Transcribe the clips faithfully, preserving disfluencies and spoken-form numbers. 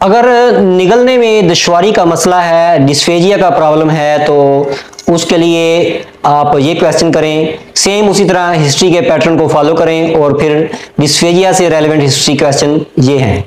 अगर निगलने में दुश्वारी का मसला है, डिस्फेजिया का प्रॉब्लम है, तो उसके लिए आप ये क्वेश्चन करें। सेम उसी तरह हिस्ट्री के पैटर्न को फॉलो करें और फिर डिस्फेजिया से रेलेवेंट हिस्ट्री क्वेश्चन ये हैं।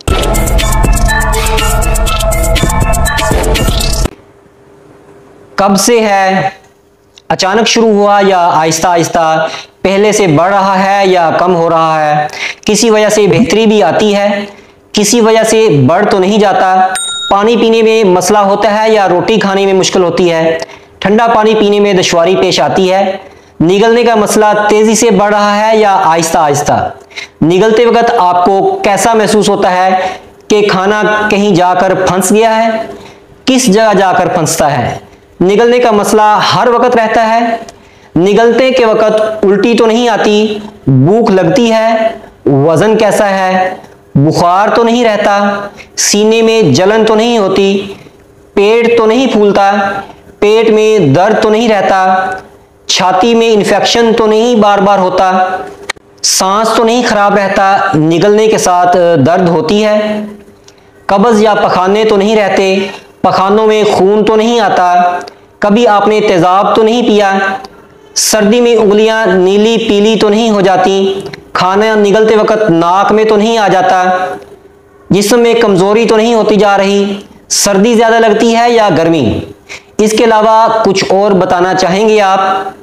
कब से है, अचानक शुरू हुआ या आहिस्ता आहिस्ता, पहले से बढ़ रहा है या कम हो रहा है, किसी वजह से बेहतरी भी आती है, किसी वजह से बढ़ तो नहीं जाता, पानी पीने में मसला होता है या रोटी खाने में मुश्किल होती है, ठंडा पानी पीने में दुश्वारी पेश आती है, निगलने का मसला तेजी से बढ़ रहा है या आहिस्ता आहिस्ता, निगलते वक्त आपको कैसा महसूस होता है कि खाना कहीं जाकर फंस गया है, किस जगह जाकर फंसता है, निगलने का मसला हर वक्त रहता है, निगलते के वक्त उल्टी तो नहीं आती, भूख लगती है, वजन कैसा है, बुखार तो नहीं रहता, सीने में जलन तो नहीं होती, पेट तो नहीं फूलता, पेट में दर्द तो नहीं रहता, छाती में इन्फेक्शन तो नहीं बार बार होता, सांस तो नहीं खराब रहता, निगलने के साथ दर्द होती है, कब्ज या पखाने तो नहीं रहते, पखानों में खून तो नहीं आता, कभी आपने तेजाब तो नहीं पिया, सर्दी में उंगलियां नीली पीली तो नहीं हो जाती, खाना निगलते वक्त नाक में तो नहीं आ जाता, जिस्म में कमजोरी तो नहीं होती जा रही, सर्दी ज्यादा लगती है या गर्मी, इसके अलावा कुछ और बताना चाहेंगे आप?